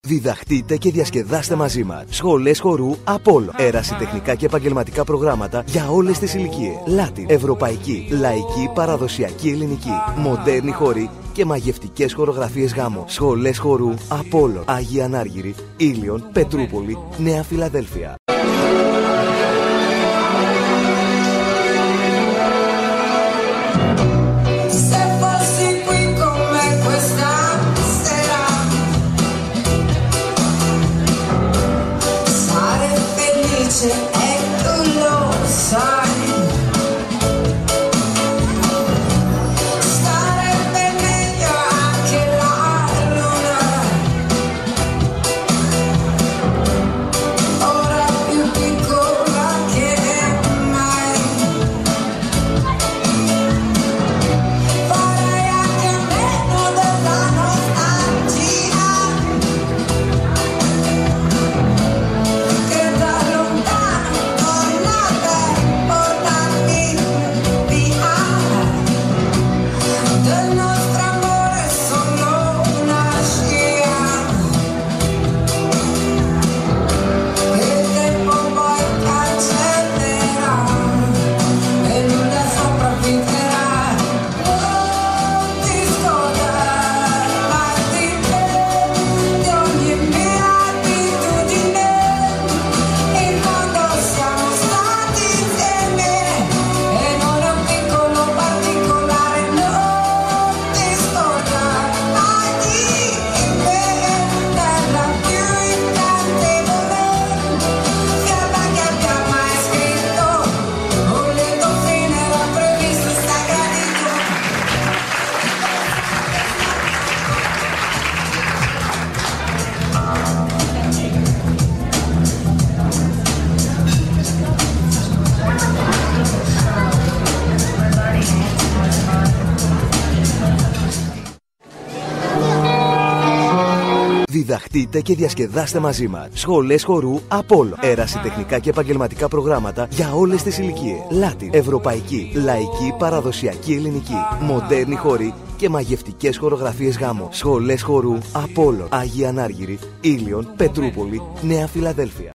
Διδαχτείτε και διασκεδάστε μαζί μας. Σχολές χορού Απόλλων. Ερασιτεχνικά και επαγγελματικά προγράμματα για όλες τις ηλικίες. Λάτιν, ευρωπαϊκή, λαϊκή, παραδοσιακή ελληνική, μοντέρνη χορή και μαγευτικές χορογραφίες γάμο. Σχολές χορού Απόλλων. Άγια Ανάργυρη, Ήλιον, Πετρούπολη, Νέα Φιλαδέλφια. E tu lo sai, starebbe meglio anche la luna, ora più piccola che mai. Farei anche a meno della nostalgia che da lontano torna per portarmi via del nostro amore solo una scia. Il tempo poi cancellerà e nulla sopravviverà. Non ti scordare mai di me, di ogni mia abitudine. In fondo siamo stati insieme e non è un piccolo particolare. Non ti scordare mai di me, della più incantevole fiaba che abbia mai scritto. Un lieto fine era previsto e sta gradito. Διδαχτείτε και διασκεδάστε μαζί μας. Σχολές χορού Απόλλων. Ερασιτεχνικά και επαγγελματικά προγράμματα για όλες τις ηλικίες. Λάτιν, ευρωπαϊκή, λαϊκή, παραδοσιακή ελληνική, μοντέρνη χορή και μαγευτικές χορογραφίες γάμο. Σχολές χορού Απόλλων. Άγια Ανάργυρη, Ήλιον, Πετρούπολη, Νέα Φιλαδέλφια.